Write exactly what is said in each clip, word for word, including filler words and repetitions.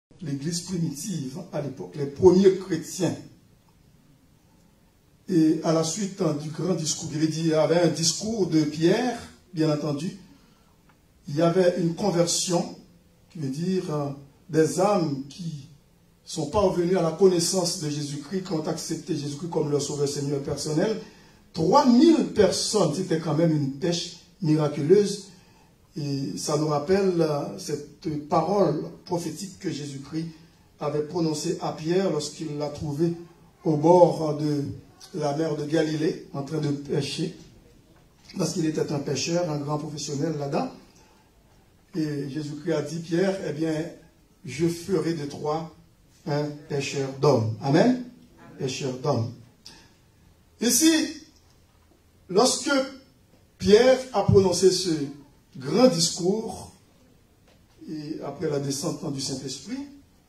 l'église primitive à l'époque, les premiers chrétiens. Et à la suite hein, du grand discours, il dit, il y avait un discours de Pierre, bien entendu. Il y avait une conversion, qui veut dire euh, des âmes qui sont parvenues à la connaissance de Jésus-Christ, qui ont accepté Jésus-Christ comme leur sauveur Seigneur personnel. trois mille personnes, c'était quand même une pêche miraculeuse. Et ça nous rappelle euh, cette parole prophétique que Jésus-Christ avait prononcée à Pierre lorsqu'il l'a trouvé au bord de la mer de Galilée, en train de pêcher, parce qu'il était un pêcheur, un grand professionnel là-dedans. Et Jésus-Christ a dit, Pierre, eh bien, je ferai de toi un pêcheur d'hommes. Amen? Pêcheur d'hommes. Ici, lorsque Pierre a prononcé ce grand discours, et après la descente du Saint-Esprit,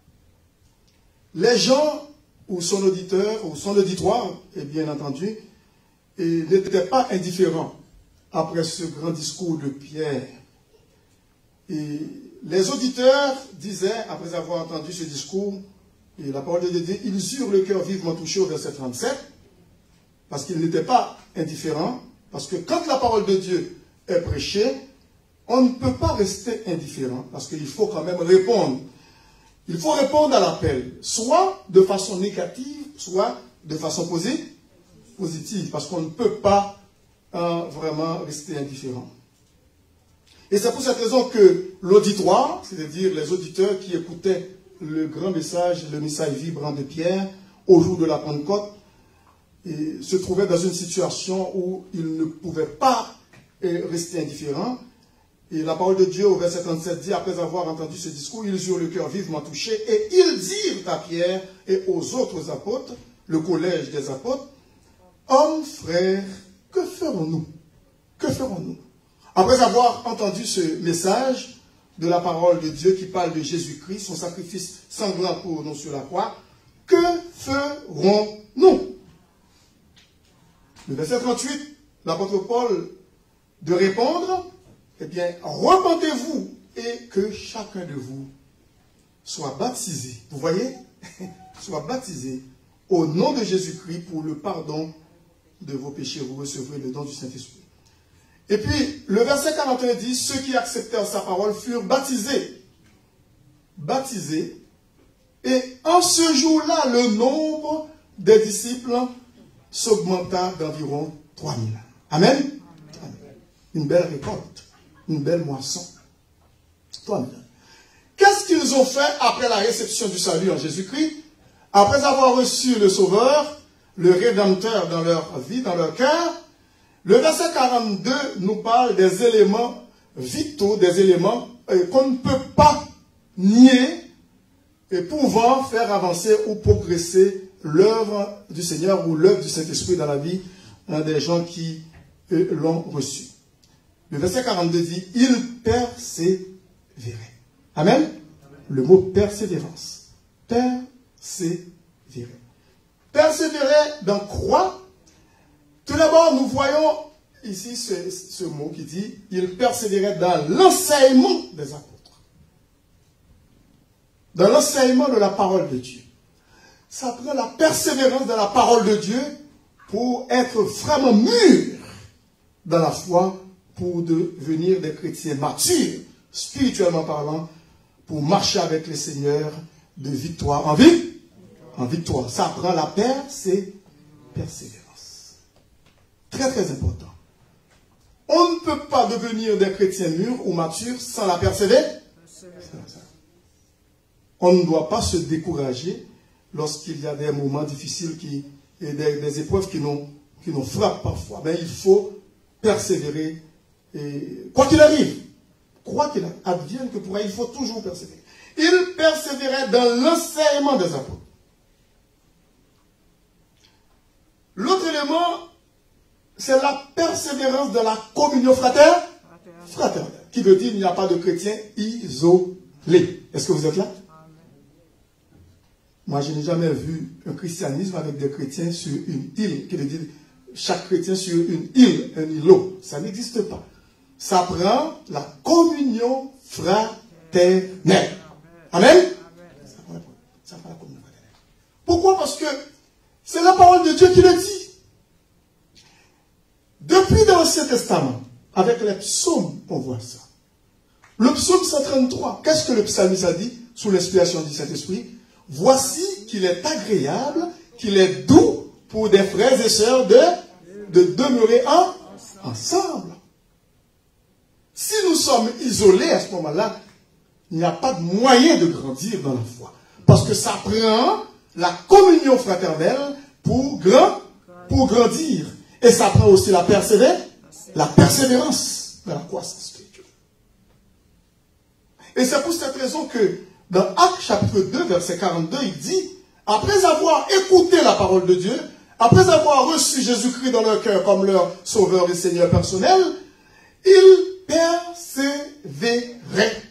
les gens, ou son auditeur, ou son auditoire, et bien entendu, n'étaient pas indifférents après ce grand discours de Pierre. Et les auditeurs disaient, après avoir entendu ce discours, et la parole de Dieu dit, ils eurent le cœur vivement touché au verset trente-sept, parce qu'ils n'étaient pas indifférents, parce que quand la parole de Dieu est prêchée, on ne peut pas rester indifférent, parce qu'il faut quand même répondre. Il faut répondre à l'appel, soit de façon négative, soit de façon positive, parce qu'on ne peut pas hein, vraiment rester indifférent. Et c'est pour cette raison que l'auditoire, c'est-à-dire les auditeurs qui écoutaient le grand message, le message vibrant de Pierre, au jour de la Pentecôte, et se trouvaient dans une situation où ils ne pouvaient pas rester indifférents. Et la parole de Dieu au verset trente-sept dit, après avoir entendu ce discours, ils eurent le cœur vivement touché, et ils dirent à Pierre et aux autres apôtres, le collège des apôtres, hommes, frères, que ferons-nous? Que ferons-nous? Après avoir entendu ce message de la parole de Dieu qui parle de Jésus-Christ, son sacrifice sanglant pour nous sur la croix, que ferons-nous? Le verset trente-huit, l'apôtre Paul de répondre, eh bien, repentez-vous et que chacun de vous soit baptisé. Vous voyez? Soit baptisé au nom de Jésus-Christ pour le pardon de vos péchés. Vous recevrez le don du Saint-Esprit. Et puis, le verset quarante et un dit, ceux qui acceptèrent sa parole furent baptisés. Baptisés. Et en ce jour-là, le nombre des disciples s'augmenta d'environ trois mille. Amen? Amen. Une belle récolte. Une belle moisson. trois mille. Qu'est-ce qu'ils ont fait après la réception du salut en Jésus-Christ? Après avoir reçu le Sauveur, le Rédempteur dans leur vie, dans leur cœur, le verset quarante-deux nous parle des éléments vitaux, des éléments euh, qu'on ne peut pas nier et pouvant faire avancer ou progresser l'œuvre du Seigneur ou l'œuvre du Saint-Esprit dans la vie hein, des gens qui euh, l'ont reçu. Le verset quarante-deux dit, il persévérait. Amen? Amen. Le mot persévérance. Persévérer. Persévérer dans quoi? Tout d'abord, nous voyons ici ce, ce mot qui dit, il persévérait dans l'enseignement des apôtres. Dans l'enseignement de la parole de Dieu. Ça prend la persévérance de la parole de Dieu pour être vraiment mûr dans la foi, pour devenir des chrétiens matures, spirituellement parlant, pour marcher avec le Seigneur de victoire en vie, en victoire. Ça prend la persé, persévérance. Très très important. On ne peut pas devenir des chrétiens mûrs ou matures sans la persévérance. On ne doit pas se décourager lorsqu'il y a des moments difficiles qui, et des, des épreuves qui nous, qui nous frappent parfois. Mais il faut persévérer. Et quoi qu'il arrive, quoi qu'il advienne que pourra, il faut toujours persévérer. Il persévérait dans l'enseignement des apôtres. L'autre élément, c'est la persévérance de la communion fraternelle, fraternelle, qui veut dire qu'il n'y a pas de chrétien isolé. Est-ce que vous êtes là? Moi, je n'ai jamais vu un christianisme avec des chrétiens sur une île, qui veut dire chaque chrétien sur une île, un îlot. Ça n'existe pas. Ça prend la communion fraternelle. Amen? parce que c'est la parole de Dieu qui le dit. Depuis dans l'Ancien Testament, avec les psaumes, on voit ça. Le psaume cent trente-trois, qu'est-ce que le psalmiste a dit sous l'inspiration du Saint-Esprit? Voici qu'il est agréable, qu'il est doux pour des frères et sœurs de, de demeurer en, ensemble. Si nous sommes isolés à ce moment-là, il n'y a pas de moyen de grandir dans la foi. Parce que ça prend la communion fraternelle pour, grand, pour grandir. Et ça prend aussi la persévérance, la persévérance de la croissance spirituelle. Et c'est pour cette raison que dans Actes chapitre deux, verset quarante-deux, il dit, après avoir écouté la parole de Dieu, après avoir reçu Jésus-Christ dans leur cœur comme leur sauveur et Seigneur personnel, ils persévéraient.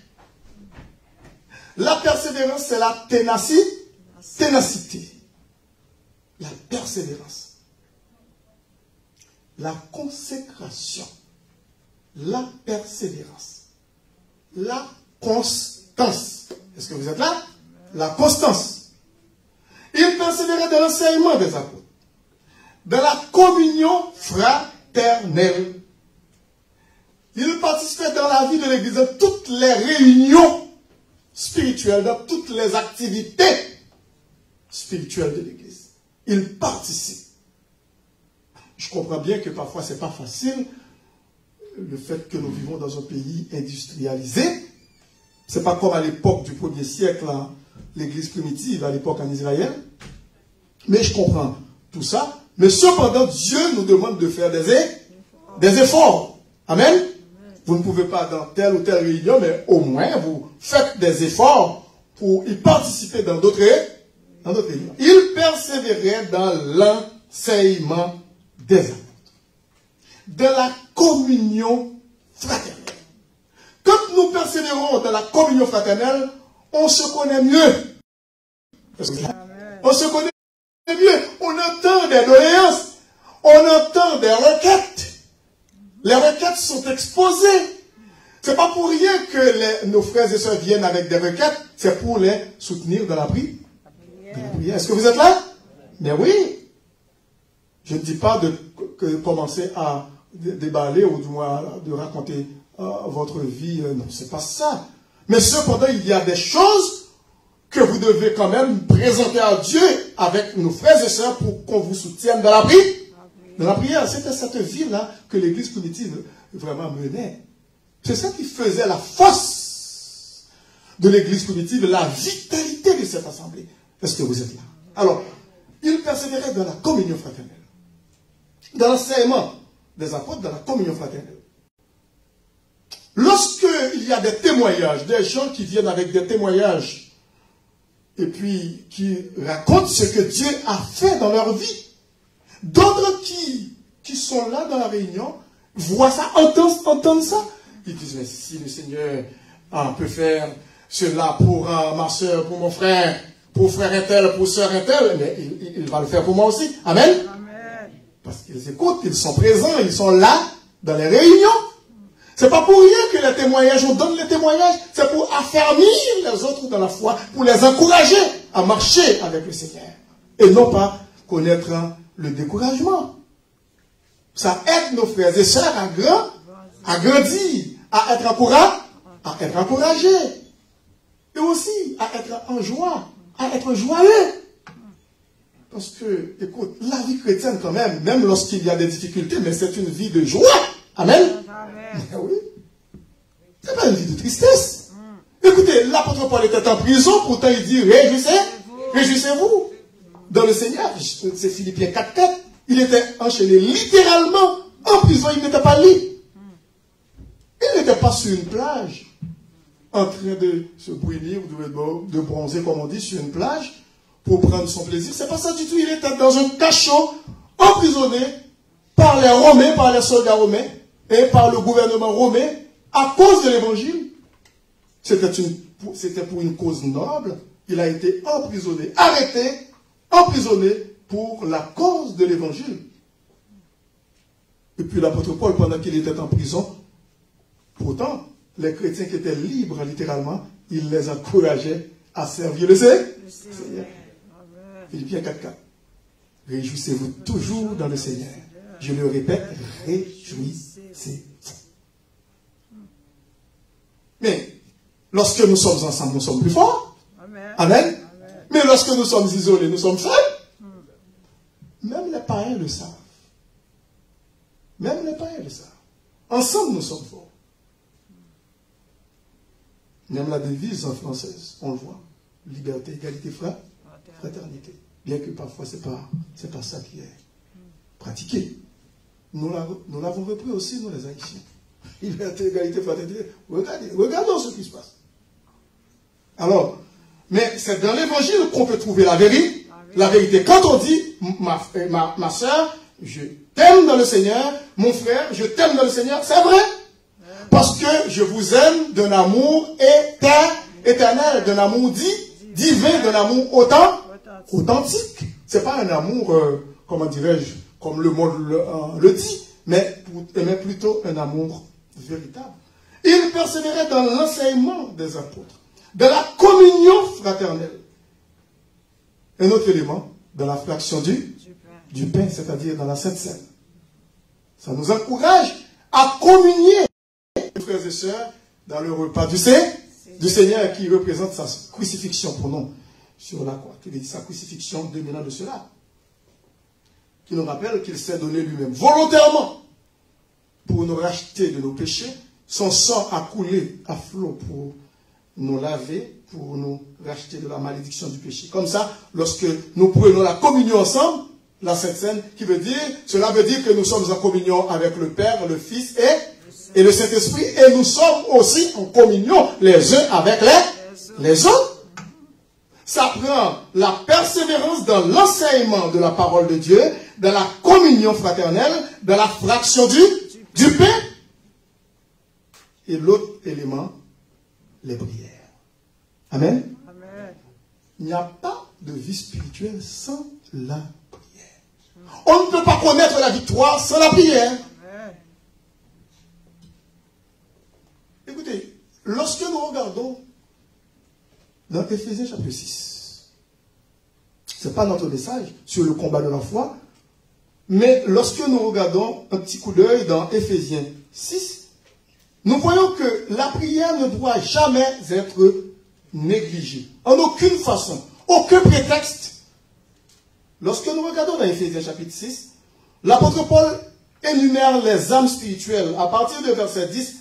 La persévérance, c'est la ténacité. Ténacité. La persévérance. La consécration. La persévérance. La constance. Est-ce que vous êtes là? La constance. Ils persévéraient dans l'enseignement des apôtres, dans la communion fraternelle. Ils participaient dans la vie de l'Église, dans toutes les réunions spirituelles, dans toutes les activités spirituelles de l'Église. Ils participent. Je comprends bien que parfois ce n'est pas facile, le fait que nous vivons dans un pays industrialisé. Ce n'est pas comme à l'époque du premier siècle, l'Église primitive, à l'époque en Israël. Mais je comprends tout ça. Mais cependant, Dieu nous demande de faire des, des efforts. Amen. Vous ne pouvez pas dans telle ou telle réunion, mais au moins vous faites des efforts pour y participer dans d'autres réunions. Ils persévéraient dans l'enseignement des apôtres, de la communion fraternelle. Quand nous persévérons dans la communion fraternelle, on se connaît mieux. On se connaît mieux. On entend des doléances. On entend des requêtes. Les requêtes sont exposées. Ce n'est pas pour rien que les, nos frères et sœurs viennent avec des requêtes. C'est pour les soutenir dans la prière. Est-ce que vous êtes là? Mais oui. Je ne dis pas de, que commencer à déballer ou du moins de raconter euh, votre vie. Euh, non, c'est pas ça. Mais cependant, il y a des choses que vous devez quand même présenter à Dieu avec nos frères et sœurs pour qu'on vous soutienne dans la prière. Dans la prière, c'était cette vie-là que l'Église primitive vraiment menait. C'est ça qui faisait la force de l'Église primitive, la vitalité de cette assemblée. Est-ce que vous êtes là? Alors, ils persévéraient dans la communion fraternelle, dans l'enseignement des apôtres, dans la communion fraternelle. Lorsqu'il y a des témoignages, des gens qui viennent avec des témoignages, et puis qui racontent ce que Dieu a fait dans leur vie, d'autres qui, qui sont là dans la réunion, voient ça, entendent, entendent ça, ils disent, mais si le Seigneur ah, peut faire cela pour ah, ma soeur, pour mon frère, pour frère un tel, pour soeur un tel, mais il, il, il va le faire pour moi aussi. Amen. Amen. Parce qu'ils écoutent, ils sont présents, ils sont là dans les réunions. C'est pas pour rien que les témoignages, on donne les témoignages, c'est pour affermir les autres dans la foi, pour les encourager à marcher avec le Seigneur. Et non pas connaître le découragement. Ça aide nos frères et sœurs à, grand, à grandir, à être encouragés, à être encouragés. Et aussi à être en joie, à être joyeux. Parce que, écoute, la vie chrétienne quand même, même lorsqu'il y a des difficultés, mais c'est une vie de joie. Amen. Amen. Oui. C'est pas une vie de tristesse. Mm. Écoutez, l'apôtre Paul était en prison, pourtant il dit, réjouissez, réjouissez-vous dans le Seigneur. C'est Philippiens quatre quatre. Il était enchaîné littéralement en prison, il n'était pas libre. Il n'était pas sur une plage, en train de se brûler ou de, de bronzer, comme on dit, sur une plage, pour prendre son plaisir. C'est pas ça du tout. Il était dans un cachot, emprisonné par les Romains, par les soldats romains, et par le gouvernement romain, à cause de l'évangile. C'était pour une cause noble. Il a été emprisonné, arrêté, emprisonné pour la cause de l'évangile. Et puis l'apôtre Paul, pendant qu'il était en prison, pourtant, les chrétiens qui étaient libres, littéralement, il les encourageait à servir le Seigneur. Philippiens quatre quatre. Réjouissez-vous toujours dans le Seigneur. Je le répète, réjouissez-vous. Mais lorsque nous sommes ensemble, nous sommes plus forts. Amen. Amen. Amen. Mais lorsque nous sommes isolés, nous sommes faibles. Hmm. Même les païens le savent. Même les païens le savent. Ensemble, nous sommes forts. Même la devise en française, on le voit. Liberté, égalité, fraternité. Bien que parfois, ce n'est pas, c'est pas ça qui est pratiqué. Nous l'avons repris aussi, nous les Haïtiens. Liberté, égalité, fraternité. Regardez, regardons ce qui se passe. Alors, mais c'est dans l'évangile qu'on peut trouver la vérité. La vérité. Quand on dit, ma, ma, ma soeur, je t'aime dans le Seigneur, mon frère, je t'aime dans le Seigneur, c'est vrai. Parce que je vous aime d'un amour éternel, d'un amour dit, divin, d'un amour autant, authentique. C'est pas un amour, euh, comment dirais-je, comme le monde le, euh, le dit, mais, mais plutôt un amour véritable. Il persévérait dans l'enseignement des apôtres, de la communion fraternelle. Un autre élément, dans la fraction du, du pain, c'est-à-dire dans la Sainte Seine. Ça nous encourage à communier, frères et sœurs, dans le repas du, du Seigneur qui représente sa crucifixion pour nous sur la croix. Qui veut dire sa crucifixion dominant de cela. Qui nous rappelle qu'il s'est donné lui-même volontairement pour nous racheter de nos péchés. Son sang a coulé à flot pour nous laver, pour nous racheter de la malédiction du péché. Comme ça, lorsque nous prenons la communion ensemble, la Sainte Seine, qui veut dire, cela veut dire que nous sommes en communion avec le Père, le Fils et, et le Saint-Esprit, et nous sommes aussi en communion les uns avec les, les autres. Ça prend la persévérance dans l'enseignement de la parole de Dieu, dans la communion fraternelle, dans la fraction du, du pain. Et l'autre élément, les prières. Amen. Amen. Il n'y a pas de vie spirituelle sans la prière. On ne peut pas connaître la victoire sans la prière. Amen. Écoutez, lorsque nous regardons dans Éphésiens chapitre six, ce n'est pas notre message sur le combat de la foi, mais lorsque nous regardons un petit coup d'œil dans Éphésiens six, nous voyons que la prière ne doit jamais être négligée. En aucune façon. Aucun prétexte. Lorsque nous regardons dans Éphésiens chapitre six, l'apôtre Paul énumère les âmes spirituelles. À partir de verset dix,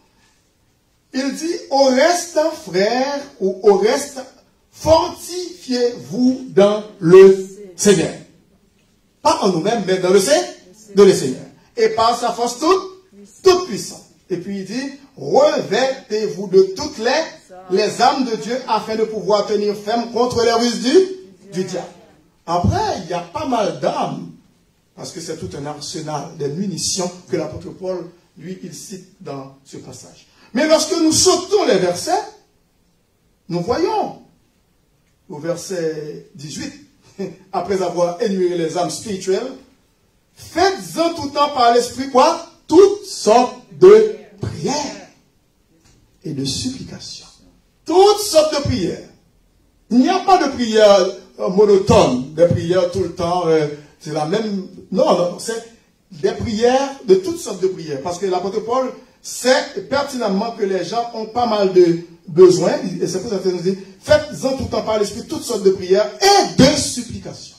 il dit, au reste, frères, ou au reste, fortifiez-vous dans le Seigneur. Pas en nous-mêmes, mais dans le Seigneur. Et par sa force toute, toute puissante. Et puis il dit, revêtez-vous de toutes les, les âmes de Dieu afin de pouvoir tenir ferme contre les ruses du, du diable. Après, il y a pas mal d'âmes, parce que c'est tout un arsenal de munitions que l'apôtre Paul, lui, il cite dans ce passage. Mais lorsque nous sautons les versets, nous voyons au verset dix-huit, après avoir énuméré les âmes spirituelles, faites-en tout temps par l'esprit quoi? Toutes sortes de prières et de supplications. Toutes sortes de prières. Il n'y a pas de prière euh, monotone, des prières tout le temps, euh, c'est la même... Non, non, c'est des prières, de toutes sortes de prières. Parce que l'apôtre Paul sait pertinemment que les gens ont pas mal de besoins, et c'est pour ça qu'il nous dit, faites-en tout le temps par l'esprit toutes sortes de prières et de supplications.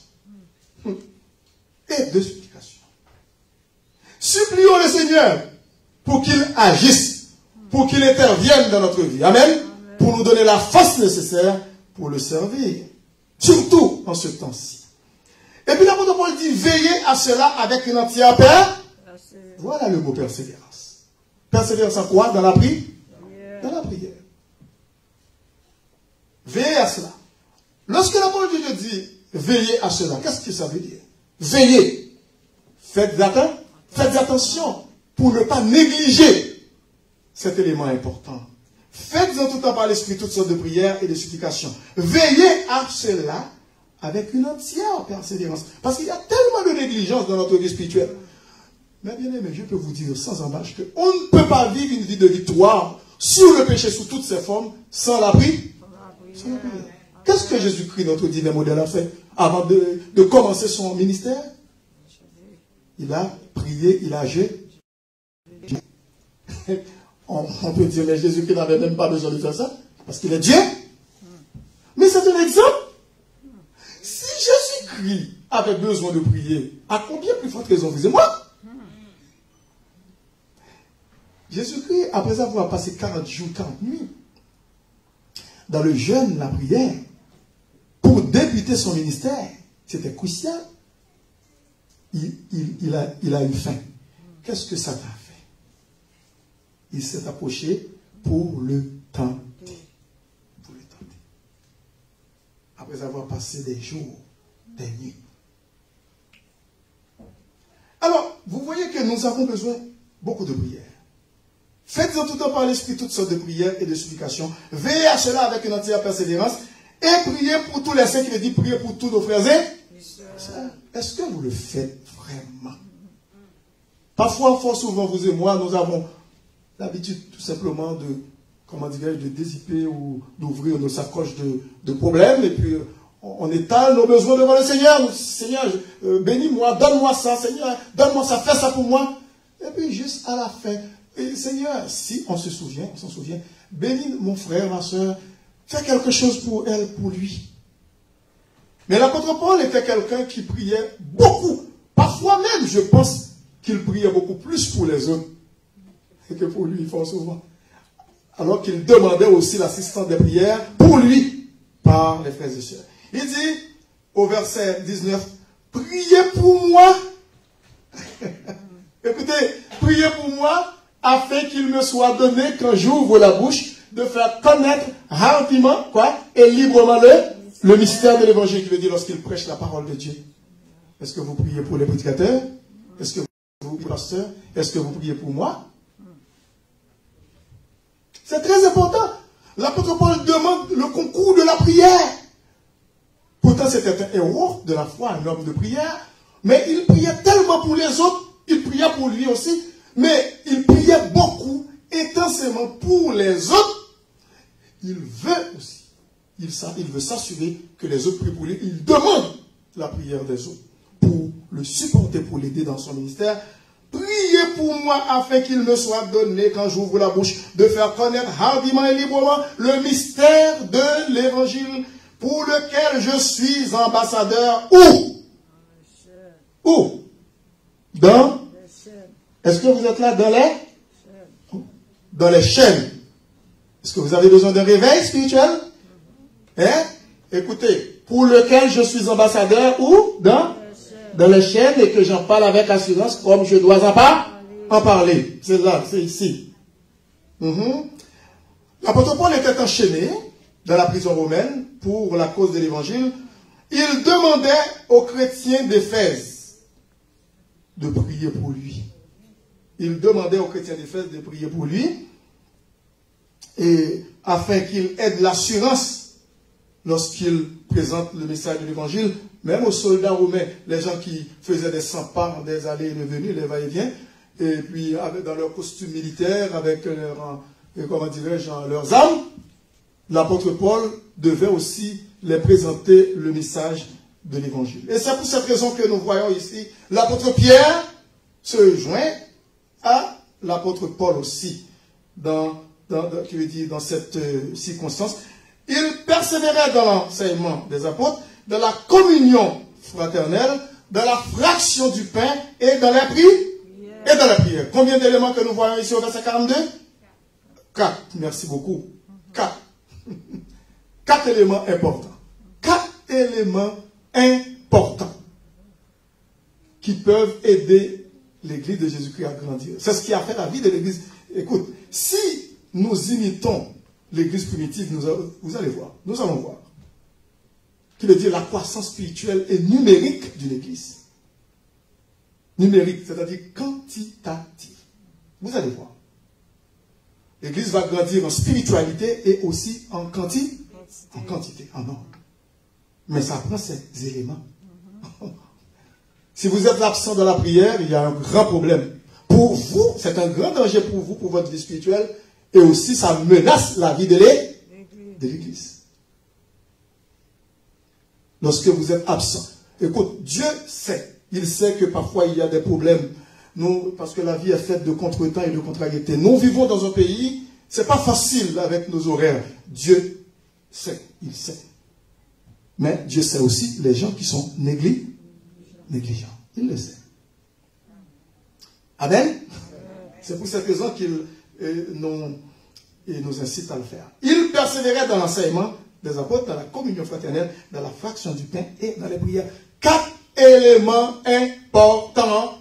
Et de supplications. Supplions le Seigneur pour qu'il agisse, pour qu'il intervienne dans notre vie. Amen. Amen. Pour nous donner la force nécessaire pour le servir. Surtout en ce temps-ci. Et puis l'apôtre Paul dit, veillez à cela avec une entière paix. Voilà le mot persévérance. Persévérance en quoi? Dans la prière. Dans la prière. Veillez à cela. Lorsque l'apôtre de Dieu dit, veillez à cela, qu'est-ce que ça veut dire? Veillez. Faites attention. Faites attention pour ne pas négliger cet élément important. Faites en tout temps par l'esprit toutes sortes de prières et de supplications. Veillez à cela avec une entière persévérance. Parce qu'il y a tellement de négligence dans notre vie spirituelle. Mais bien aimé, je peux vous dire sans embâche qu'on ne peut pas vivre une vie de victoire sur le péché sous toutes ses formes sans la prière. Sans la prière. Qu'est-ce que Jésus-Christ, notre divin modèle, a fait avant de, de commencer son ministère? Il a prié, il a jeûné. On, on peut dire, mais Jésus-Christ n'avait même pas besoin de faire ça, parce qu'il est Dieu. Mais c'est un exemple. Si Jésus-Christ avait besoin de prier, à combien plus forte raison vous et moi? Jésus-Christ, après avoir passé quarante jours, quarante nuits, dans le jeûne, la prière, pour débuter son ministère, c'était crucial. Il, il, il, a, il a eu faim. Qu'est-ce que ça t'a fait? Il s'est approché pour le tenter. Pour le tenter. Après avoir passé des jours, des nuits. Alors, vous voyez que nous avons besoin beaucoup de prières. Faites-en tout le temps par l'Esprit toutes sortes de prières et de supplications. Veillez à cela avec une entière persévérance. Et priez pour tous les saints, qui veut dire priez pour tous nos frères et sœurs. Est-ce que vous le faites vraiment? Parfois, fort souvent, vous et moi, nous avons l'habitude tout simplement de, comment dirais-je, de dézipper ou d'ouvrir nos sacoches de, de problèmes. Et puis, on, on étale nos besoins devant le Seigneur. Seigneur, euh, bénis-moi, donne-moi ça. Seigneur, donne-moi ça, fais ça pour moi. Et puis, juste à la fin, et Seigneur, si on se souvient, on s'en souvient, bénis mon frère, ma soeur, fais quelque chose pour elle, pour lui. Mais l'apôtre Paul était quelqu'un qui priait beaucoup. Parfois même, je pense qu'il priait beaucoup plus pour les autres que pour lui, fort souvent. Alors qu'il demandait aussi l'assistance des prières pour lui, par les frères et sœurs. Il dit, au verset dix-neuf, priez pour moi. Écoutez, priez pour moi, afin qu'il me soit donné, quand j'ouvre la bouche, de faire connaître hardiment, quoi, et librement le, le mystère de l'évangile, qui veut dire lorsqu'il prêche la parole de Dieu. Est-ce que vous priez pour les prédicateurs? Est-ce que vous priez pour les pasteurs? Est-ce que vous priez pour moi? C'est très important. L'apôtre Paul demande le concours de la prière. Pourtant, c'était un héros de la foi, un homme de prière, mais il priait tellement pour les autres, il priait pour lui aussi, mais il priait beaucoup, intensément pour les autres. Il veut aussi, il, il veut s'assurer que les autres prient pour lui. Il demande la prière des autres pour le supporter, pour l'aider dans son ministère. Priez pour moi afin qu'il me soit donné, quand j'ouvre la bouche, de faire connaître hardiment et librement le mystère de l'évangile pour lequel je suis ambassadeur. Où? Où? Dans? Est-ce que vous êtes là dans les? Dans les chaînes. Est-ce que vous avez besoin d'un réveil spirituel? Hein? Écoutez, pour lequel je suis ambassadeur, où? Dans? Dans les chaînes, et que j'en parle avec assurance comme je dois en, pas, en parler. C'est là, c'est ici. Mm-hmm. L'apôtre Paul était enchaîné dans la prison romaine pour la cause de l'évangile. Il demandait aux chrétiens d'Éphèse de prier pour lui. Il demandait aux chrétiens d'Éphèse de prier pour lui, et afin qu'il ait de l'assurance lorsqu'il présente le message de l'évangile, même aux soldats romains, les gens qui faisaient des cent-pas, des allées et des venues, les va-et-vient, et puis avec, dans leur costume militaire, avec leur, comment dirais-je, leurs armes, l'apôtre Paul devait aussi les présenter le message de l'évangile. Et c'est pour cette raison que nous voyons ici l'apôtre Pierre se joint à l'apôtre Paul aussi, dans, dans, dans, qui veut dire, dans cette euh, circonstance. Il persévérait dans l'enseignement des apôtres, dans la communion fraternelle, dans la fraction du pain et dans la prière. Et dans la prière. Combien d'éléments que nous voyons ici au verset quarante-deux? Quatre. Merci beaucoup. Quatre. Quatre éléments importants. Quatre éléments importants qui peuvent aider l'Église de Jésus-Christ à grandir. C'est ce qui a fait la vie de l'Église. Écoute, si nous imitons l'Église primitive, nous, vous allez voir, nous allons voir, qui veut dire la croissance spirituelle et numérique d'une Église. Numérique, c'est-à-dire quantitative. Vous allez voir. L'Église va grandir en spiritualité et aussi en quantité, en quantité, en nombre. Mais ça prend ces éléments. Si vous êtes absent de la prière, il y a un grand problème. Pour vous, c'est un grand danger pour vous, pour votre vie spirituelle. Et aussi, ça menace la vie de l'Église. lorsque vous êtes absent. Écoute, Dieu sait. Il sait que parfois il y a des problèmes. Nous, parce que la vie est faite de contretemps et de contrariétés. Nous vivons dans un pays, c'est pas facile avec nos horaires. Dieu sait, il sait. Mais Dieu sait aussi les gens qui sont négli- négligents. Il le sait. Amen. C'est pour cette raison qu'il euh, nous, il nous incite à le faire. Il persévérait dans l'enseignement des apôtres, dans la communion fraternelle, dans la fraction du pain et dans les prières. Quatre éléments importants.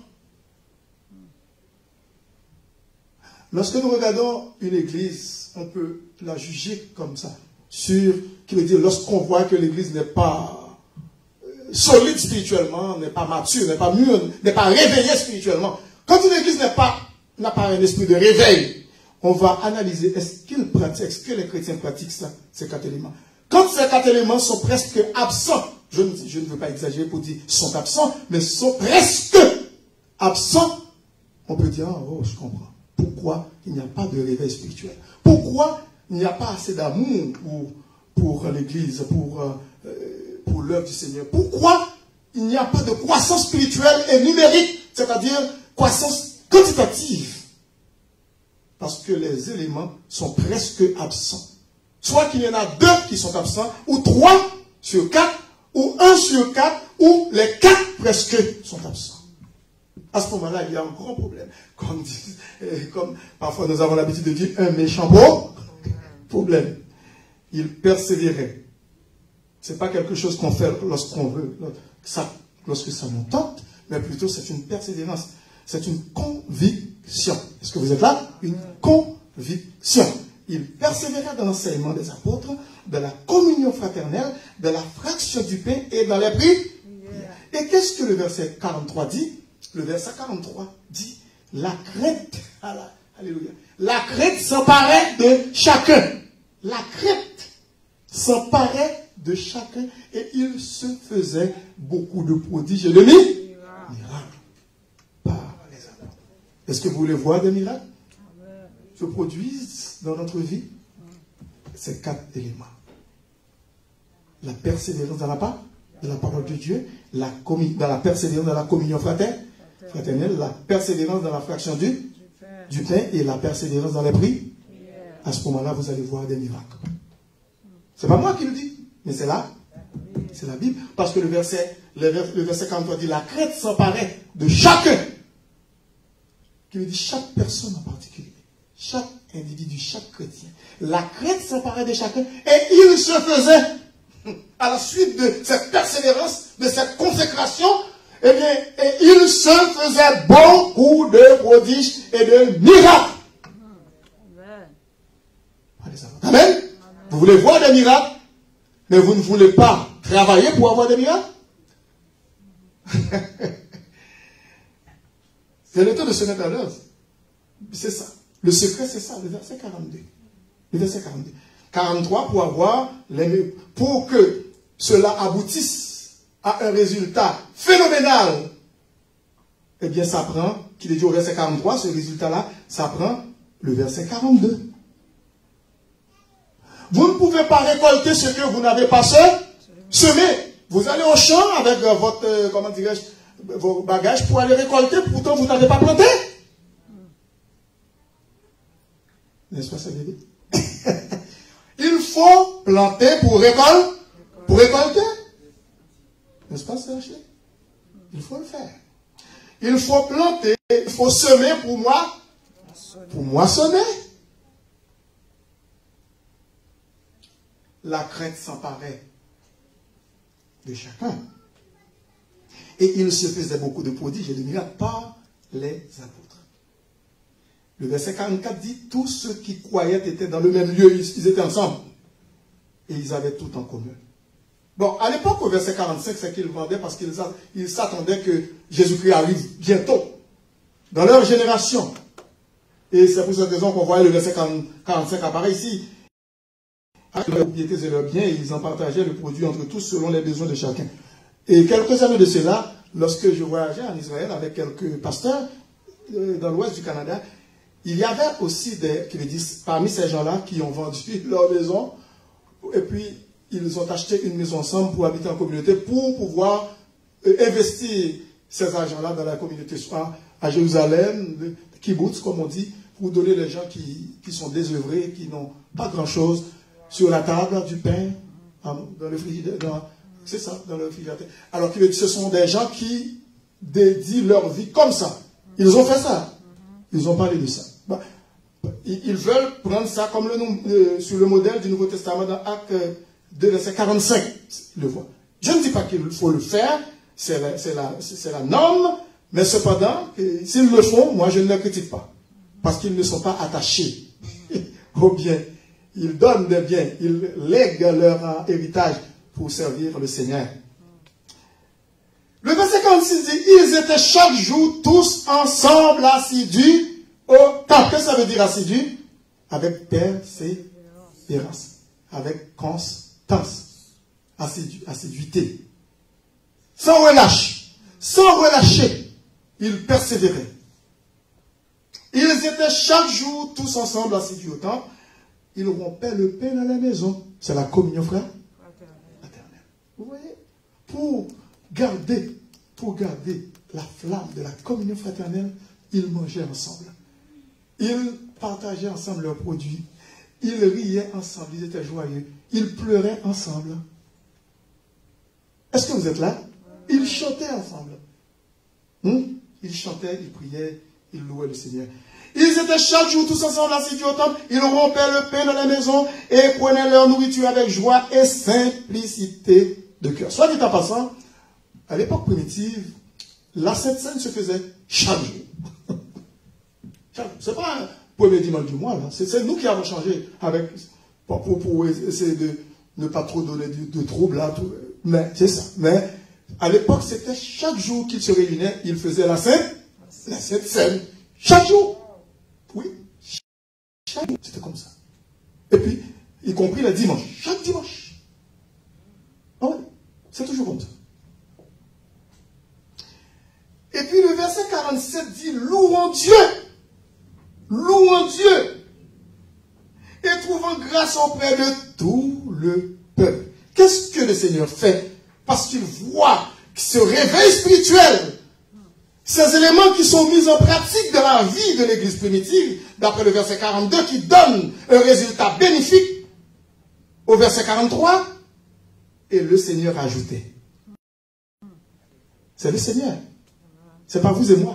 Lorsque nous regardons une église, on peut la juger comme ça. Sur, qui veut dire, lorsqu'on voit que l'église n'est pas solide spirituellement, n'est pas mature, n'est pas mûre, n'est pas réveillée spirituellement. Quand une église n'est pas, n'a pas un esprit de réveil, on va analyser, est-ce qu'ils pratiquent, est-ce que les chrétiens pratiquent ça, ces quatre éléments. Quand ces quatre éléments sont presque absents, je ne, je ne veux pas exagérer pour dire sont absents, mais sont presque absents, on peut dire, oh, je comprends. Pourquoi il n'y a pas de réveil spirituel? Pourquoi il n'y a pas assez d'amour pour, pour l'église, pour, euh, pour l'œuvre du Seigneur? Pourquoi il n'y a pas de croissance spirituelle et numérique, c'est-à-dire croissance quantitative? Parce que les éléments sont presque absents. Soit qu'il y en a deux qui sont absents, ou trois sur quatre, ou un sur quatre, ou les quatre presque sont absents. À ce moment-là, il y a un grand problème. Comme, comme parfois nous avons l'habitude de dire, un méchant beau problème. Il persévérait. Ce n'est pas quelque chose qu'on fait lorsqu'on veut, ça, lorsque ça nous tente, mais plutôt c'est une persévérance. C'est une conviction. Est-ce que vous êtes là? Une conviction. Il persévérait dans l'enseignement des apôtres, de la communion fraternelle, de la fraction du pain et dans les prières. Et qu'est-ce que le verset quarante-trois dit? Le verset quarante-trois dit, la crainte, alléluia, la crainte s'emparait de chacun. La crainte s'emparait de chacun et il se faisait beaucoup de prodiges et de miracles par les apôtres. Est-ce que vous voulez voir des miracles se produisent dans notre vie? Ces quatre éléments. La persévérance dans la part, de la parole de Dieu, la dans la persévérance dans la communion fraternelle, fraternelle, la persévérance dans la fraction du, du pain et la persévérance dans les prières. À ce moment-là, vous allez voir des miracles. C'est pas moi qui le dis, mais c'est là. C'est la Bible. Parce que le verset, le, le verset quarante-trois dit, la crainte s'emparait de chacun. Qui veut dire chaque personne en particulier. Chaque individu, chaque chrétien. La crainte s'emparait de chacun et il se faisait, à la suite de cette persévérance, de cette consécration, eh bien, et il se faisait beaucoup de prodiges et de miracles. Amen. Amen. Vous voulez voir des miracles, mais vous ne voulez pas travailler pour avoir des miracles? C'est le temps de se mettre à l'œuvre. C'est ça. Le secret, c'est ça, le verset quarante-deux. Le verset quarante-deux. quarante-trois, pour avoir les, pour que cela aboutisse à un résultat phénoménal. Eh bien, ça prend, qu'il est dit au verset quarante-trois, ce résultat-là, ça prend le verset quarante-deux. Vous ne pouvez pas récolter ce que vous n'avez pas semé. Vous allez au champ avec votre, euh, comment dirais-je, vos bagages pour aller récolter, pourtant vous n'avez pas planté. N'est-ce pas ça, bébé? Il faut planter pour récolter. Pour récolter. N'est-ce pas ça, Ashley? Il faut le faire. Il faut planter, il faut semer pour moi. Pour moissonner. La crainte s'emparait de chacun. Et il se faisait beaucoup de prodiges et de miracles par les apôtres. Le verset quarante-quatre dit, tous ceux qui croyaient étaient dans le même lieu, ils étaient ensemble. Et ils avaient tout en commun. Bon, à l'époque, au verset quarante-cinq, c'est qu'ils vendaient parce qu'ils s'attendaient que Jésus-Christ arrive bientôt. Dans leur génération. Et c'est pour cette raison qu'on voyait le verset quarante-cinq apparaître ici. Leurs propriétés et leurs biens, et ils en partageaient le produit entre tous selon les besoins de chacun. Et quelques années de cela, lorsque je voyageais en Israël avec quelques pasteurs euh, dans l'ouest du Canada, il y avait aussi des, qui me disent, parmi ces gens-là qui ont vendu leur maison, et puis ils ont acheté une maison ensemble pour habiter en communauté, pour pouvoir euh, investir ces argents-là dans la communauté, soit à Jérusalem, le kibbutz, comme on dit, pour donner les gens qui, qui sont désœuvrés, qui n'ont pas grand-chose sur la table, du pain, dans le frigidaire, c'est ça, dans le frigidaire. Alors que ce sont des gens qui dédient leur vie comme ça. Ils ont fait ça. Ils ont parlé de ça. Bah, ils veulent prendre ça comme le, euh, sur le modèle du Nouveau Testament dans Acte deux, verset quarante-cinq. Le voit. Je ne dis pas qu'il faut le faire, c'est la, la, la norme, mais cependant, s'ils le font, moi je ne les critique pas. Parce qu'ils ne sont pas attachés aux biens. Ils donnent des biens, ils lèguent leur héritage pour servir le Seigneur. Le verset quarante-six dit, ils étaient chaque jour tous ensemble assidus au temple. Qu'est-ce que ça veut dire assidus? Avec persévérance, avec constance, assidu, assiduité. Sans relâche, sans relâcher, ils persévéraient. Ils étaient chaque jour tous ensemble assidus au temple. Ils rompaient le pain dans la maison. C'est la communion, frère. Fraternelle. Vous voyez? Pour garder, pour garder la flamme de la communion fraternelle, ils mangeaient ensemble. Ils partageaient ensemble leurs produits. Ils riaient ensemble. Ils étaient joyeux. Ils pleuraient ensemble. Est-ce que vous êtes là? Ils chantaient ensemble. Hum? Ils chantaient, ils priaient, ils louaient le Seigneur. Ils étaient chaque jour tous ensemble assidus au temple. Ils rompaient le pain dans la maison et prenaient leur nourriture avec joie et simplicité de cœur. Soit dit en passant, à l'époque primitive, la Sainte Seine se faisait chaque jour. Ce n'est pas un premier dimanche du mois, c'est nous qui avons changé avec, pour, pour, pour essayer de ne pas trop donner de, de troubles là. Tout, mais c'est ça. Mais à l'époque, c'était chaque jour qu'ils se réunissaient, ils faisaient la Sainte, la Sainte Seine. Chaque jour. Oui. Chaque jour. C'était comme ça. Et puis, y compris le dimanche. Chaque dimanche. Ah oui. C'est toujours comme ça. Et puis le verset quarante-sept dit, louons Dieu. Louons Dieu. Et trouvant grâce auprès de tout le peuple. Qu'est-ce que le Seigneur fait? Parce qu'il voit ce réveil spirituel, ces éléments qui sont mis en pratique dans la vie de l'église primitive, d'après le verset quarante-deux, qui donne un résultat bénéfique au verset quarante-trois, et le Seigneur ajoutait. C'est le Seigneur. C'est pas vous et moi.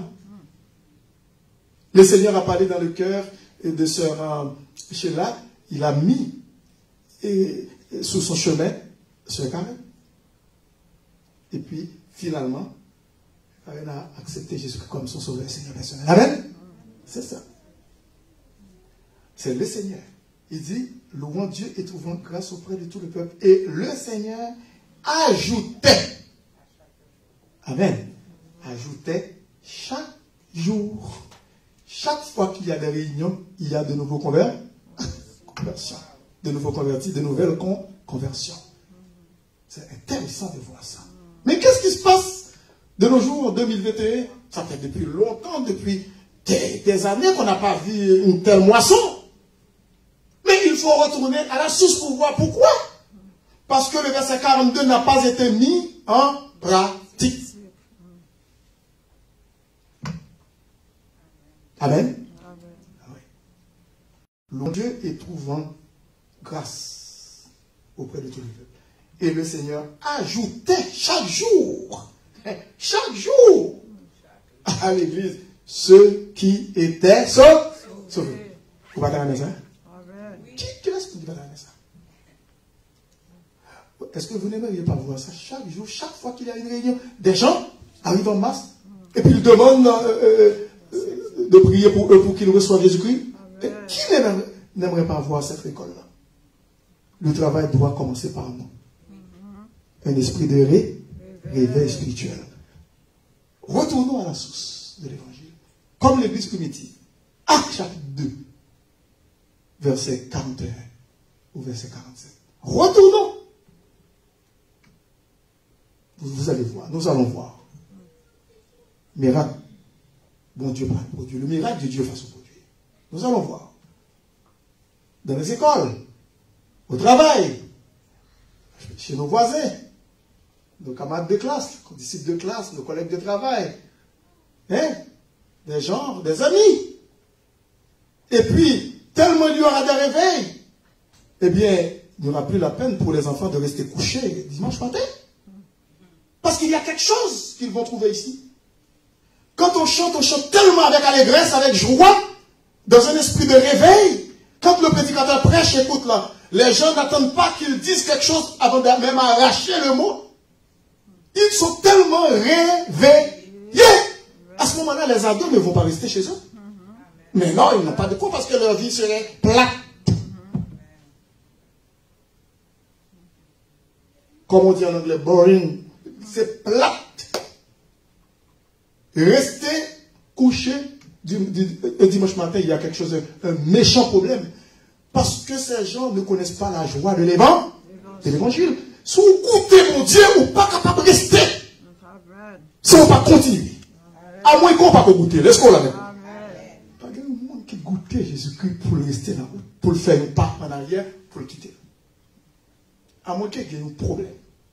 Le Seigneur a parlé dans le cœur de sœur Sheila, il a mis et, et, sous son chemin sœur Karen. Et puis, finalement, Karen a accepté Jésus comme son sauveur et Seigneur personnel. Amen. C'est ça. C'est le Seigneur. Il dit, louons Dieu et trouvons grâce auprès de tout le peuple. Et le Seigneur ajoutait. Amen. Ajoutait chaque jour. Chaque fois qu'il y a des réunions, il y a de nouveaux converts, conversions. De nouveaux convertis, de nouvelles con conversions. C'est intéressant de voir ça. Mais qu'est-ce qui se passe de nos jours en deux mille vingt et un? Ça fait depuis longtemps, depuis des, des années qu'on n'a pas vu une telle moisson. Mais il faut retourner à la source pour voir pourquoi. Parce que le verset quarante-deux n'a pas été mis en pratique. Amen. Amen. Louons Dieu et trouvant grâce auprès de tout le peuple. Et le Seigneur ajoutait chaque jour, chaque jour, à l'église, ceux qui étaient sauvés. Vous va dans la maison? Qui, qui est-ce qui va dans la maison? Est-ce que vous n'aimeriez pas voir ça chaque jour, chaque fois qu'il y a une réunion? Des gens arrivent en masse et puis ils demandent euh, euh, de prier pour eux pour qu'ils reçoivent Jésus-Christ. Qui n'aimerait pas voir cette école-là? Le travail doit commencer par nous. Un esprit de ré, réveil spirituel. Retournons à la source de l'évangile. Comme l'église primitive. Acte chapitre deux, verset quarante et un au verset quarante-sept. Retournons. Vous, vous allez voir, nous allons voir. Miracle. Bon Dieu par le produit. Le miracle de Dieu face au produit. Nous allons voir. Dans les écoles, au travail, chez nos voisins, nos camarades de classe, nos disciples de classe, nos collègues de travail, hein? Des gens, des amis. Et puis, tellement il y aura des réveils, eh bien, il n'y aura plus la peine pour les enfants de rester couchés dimanche matin. Parce qu'il y a quelque chose qu'ils vont trouver ici. Quand on chante, on chante tellement avec allégresse, avec joie, dans un esprit de réveil. Quand le prédicateur prêche, écoute là, les gens n'attendent pas qu'ils disent quelque chose avant de même arracher le mot. Ils sont tellement réveillés. À ce moment-là, les ados ne vont pas rester chez eux. Mais non, ils n'ont pas de quoi parce que leur vie serait plate. Comme on dit en anglais, boring. C'est plate. Rester couché du, du, du dimanche matin, il y a quelque chose, un méchant problème. Parce que ces gens ne connaissent pas la joie de l'évangile. De l'évangile. Si vous goûtez mon Dieu, vous n'êtes pas capable de rester. Si on ne va pas continuer. À moins qu'on ne va pas goûter. Laisse-moi la même. Pas de monde qui goûtait Jésus-Christ pour le rester là, pour le faire un pas en arrière, pour le quitter. À moins qu'il y ait un problème.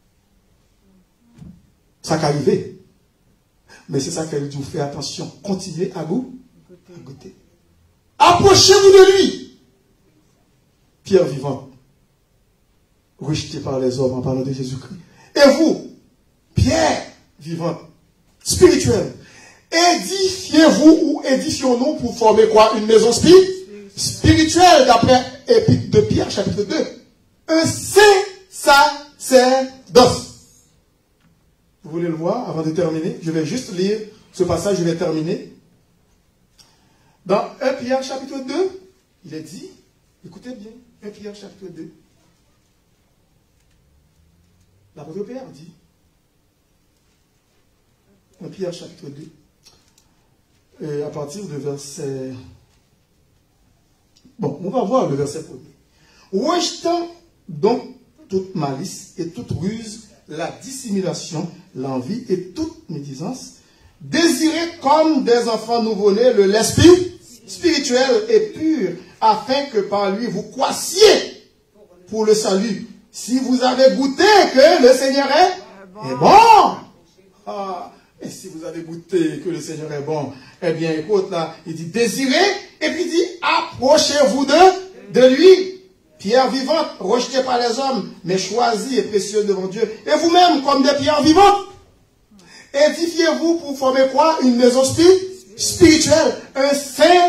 Ça qui arrive. Mais c'est ça qu'elle dit, vous faites attention. Continuez à goûter. À goûter. Approchez-vous de lui. Pierre vivant. Rejeté par les hommes en parlant de Jésus-Christ. Et vous, Pierre vivant, spirituel, édifiez-vous ou édifions-nous pour former quoi? Une maison spirituelle, d'après Épître de Pierre, chapitre deux. Un sacerdoce. Vous voulez le voir avant de terminer? Je vais juste lire ce passage, je vais terminer. Dans un Pierre chapitre deux, il est dit, écoutez bien, un Pierre chapitre deux. L'apôtre Pierre dit, un Pierre chapitre deux, et à partir du verset... Bon, on va voir le verset premier. Rejetant donc toute malice et toute ruse, la dissimulation, l'envie et toute médisance, désirez comme des enfants nouveau-nés le lait spirituel et pur, afin que par lui vous croissiez pour le salut. Si vous avez goûté que le Seigneur est, est bon. Ah, et si vous avez goûté que le Seigneur est bon, eh bien, écoute là, il dit désirez, et puis il dit approchez-vous de, de lui. Pierre vivante, rejetée par les hommes, mais choisie et précieuse devant Dieu. Et vous-même, comme des pierres vivantes, édifiez-vous pour former quoi? Une maison spirituelle. Un saint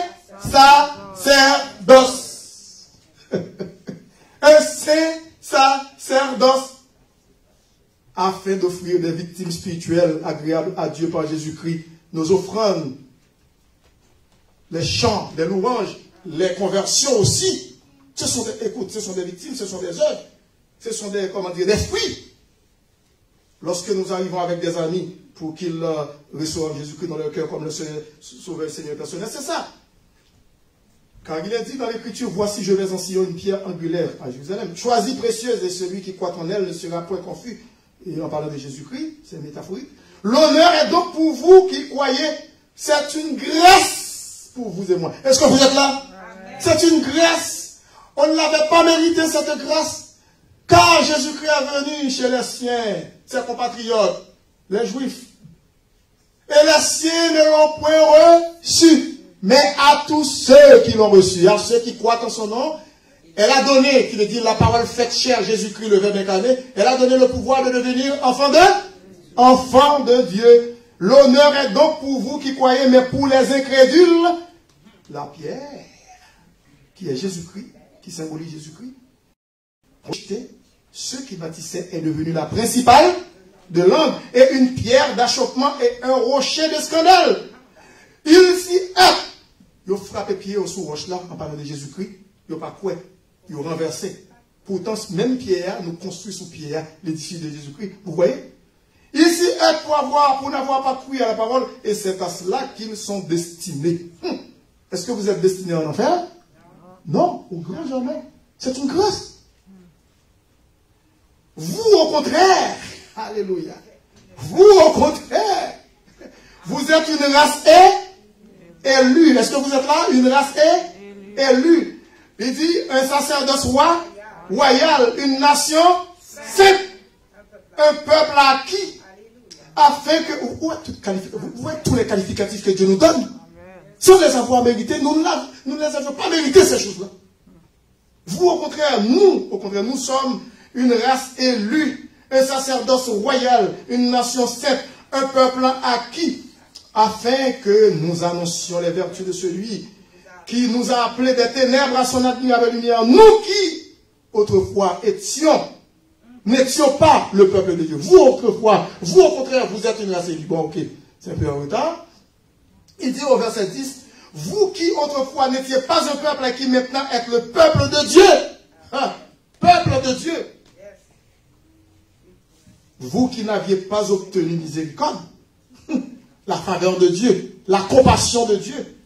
sacerdoce. Un saint sacerdoce. Afin d'offrir des victimes spirituelles agréables à Dieu par Jésus-Christ. Nos offrandes, les chants, les louanges, les conversions aussi. Ce sont des, écoute, ce sont des victimes, ce sont des œuvres, ce sont des, comment dire, des fruits. Lorsque nous arrivons avec des amis pour qu'ils euh, reçoivent Jésus-Christ dans leur cœur comme le Sauveur et Seigneur personnel, c'est ça. Car il est dit dans l'Écriture, voici je mets en Sion une pierre angulaire à Jérusalem, choisie précieuse, et celui qui croit en elle ne sera point confus. Et en parlant de Jésus-Christ, c'est métaphorique. L'honneur est donc pour vous qui croyez, c'est une grâce pour vous et moi. Est-ce que vous êtes là? C'est une grâce. On ne l'avait pas mérité cette grâce, car Jésus-Christ est venu chez les siens, ses compatriotes, les Juifs. Et les siens ne l'ont point reçu, mais à tous ceux qui l'ont reçu, à ceux qui croient en son nom, elle a donné, qui veut dire la parole faite chère, Jésus-Christ le Verbe incarné, elle a donné le pouvoir de devenir enfant de, enfant de Dieu. L'honneur est donc pour vous qui croyez, mais pour les incrédules, la pierre, qui est Jésus-Christ, qui symbolise Jésus-Christ, rejeté, ceux qui bâtissaient est devenu la principale de l'homme, et une pierre d'achoppement et un rocher de scandale. Il s'y est. Il a frappé pied au sous roche là, en parlant de Jésus-Christ, il n'a pas quoi, il a renversé. Pourtant, même pierre, nous construisons sous pierre l'édifice de Jésus-Christ. Vous voyez? Il s'y est pour avoir, pour n'avoir pas cru à la parole, et c'est à cela qu'ils sont destinés. Hum. Est-ce que vous êtes destinés en enfer? Non, au grand jamais. C'est une grâce. Vous, au contraire, alléluia, vous, au contraire, vous êtes une race élue. Est-ce que vous êtes là? Une race élue. Il dit un sacerdoce roi, royal, une nation saint, un peuple acquis, afin que, où est, où est tous les qualificatifs que Dieu nous donne? Sans les avoir mérités, nous, nous ne les avions pas mérités, ces choses-là. Vous, au contraire, nous, au contraire, nous sommes une race élue, un sacerdoce royal, une nation sainte, un peuple acquis, afin que nous annoncions les vertus de celui qui nous a appelés des ténèbres à son admirable lumière. Nous qui, autrefois, étions, n'étions pas le peuple de Dieu. Vous, autrefois, vous, au contraire, vous êtes une race élue. Bon, ok, c'est un peu en retard. Il dit au verset dix, vous qui autrefois n'étiez pas un peuple qui maintenant êtes le peuple de Dieu. Hein? Peuple de Dieu. Vous qui n'aviez pas obtenu miséricorde, la faveur de Dieu, la compassion de Dieu.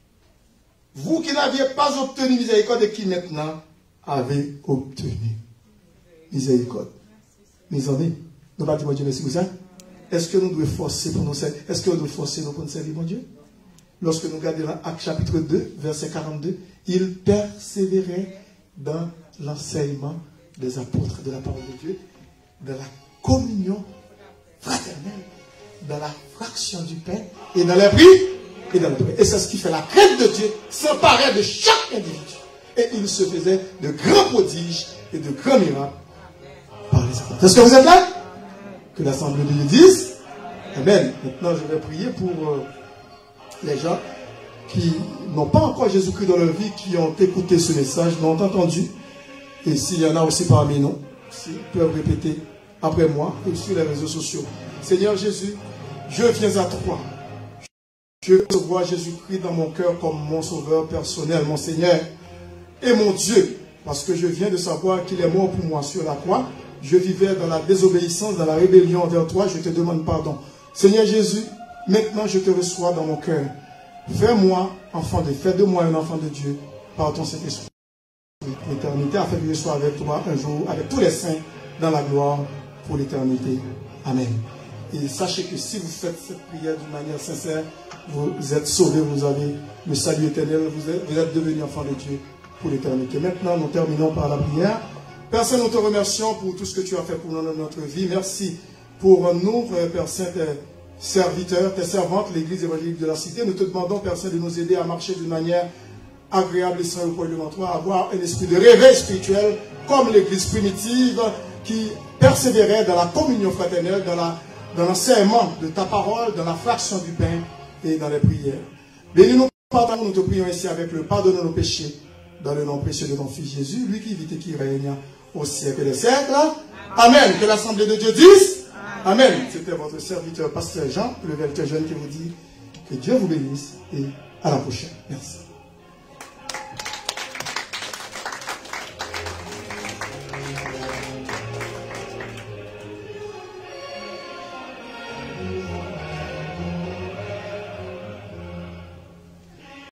Vous qui n'aviez pas obtenu miséricorde et qui maintenant avez obtenu miséricorde. Mes amis, nous pas dire mon Dieu merci pour ça. Est-ce que nous devons forcer pour nous servir? Est-ce que nous devons forcer pour nous servir mon Dieu? Lorsque nous regardons Actes chapitre deux, verset quarante-deux, il persévérait dans l'enseignement des apôtres de la parole de Dieu, de la communion fraternelle, dans la fraction du pain et dans les prix et dans le pain. Et c'est ce qui fait la crainte de Dieu, s'emparer de chaque individu. Et il se faisait de grands prodiges et de grands miracles par les apôtres. Est-ce que vous êtes là? Que l'Assemblée de Dieu dise Amen. Maintenant, je vais prier pour euh, les gens qui n'ont pas encore Jésus-Christ dans leur vie, qui ont écouté ce message, l'ont entendu. Et s'il y en a aussi parmi nous, ils peuvent répéter après moi et sur les réseaux sociaux. Seigneur Jésus, je viens à toi. Je veux recevoir Jésus-Christ dans mon cœur comme mon sauveur personnel, mon Seigneur et mon Dieu. Parce que je viens de savoir qu'il est mort pour moi sur la croix. Je vivais dans la désobéissance, dans la rébellion envers toi. Je te demande pardon. Seigneur Jésus, maintenant je te reçois dans mon cœur. Fais-moi enfant de, fais de moi un enfant de Dieu par ton Saint-Esprit. L'éternité, afin que je sois avec toi un jour, avec tous les saints, dans la gloire pour l'éternité. Amen. Et sachez que si vous faites cette prière d'une manière sincère, vous êtes sauvés, vous avez le salut éternel, vous êtes, vous êtes devenus enfants de Dieu pour l'éternité. Maintenant, nous terminons par la prière. Père Saint, nous te remercions pour tout ce que tu as fait pour nous dans notre vie. Merci pour nous, Père Saint, tes serviteurs, tes servantes, l'Église évangélique de la Cité. Nous te demandons, Père Saint, de nous aider à marcher d'une manière agréable et sans le point devant toi, à avoir un esprit de réveil spirituel, comme l'Église primitive qui persévérait dans la communion fraternelle, dans la dans l'enseignement de ta parole, dans la fraction du pain et dans les prières. Bénis-nous, Père, nous te prions ici avec le pardon de nos péchés, dans le nom précieux de ton Fils Jésus, lui qui vit et qui règne au siècle des siècles. Amen. Que l'Assemblée de Dieu dise Amen. Amen. C'était votre serviteur, Pasteur Jean, le véritable jeune qui vous dit que Dieu vous bénisse et à la prochaine. Merci.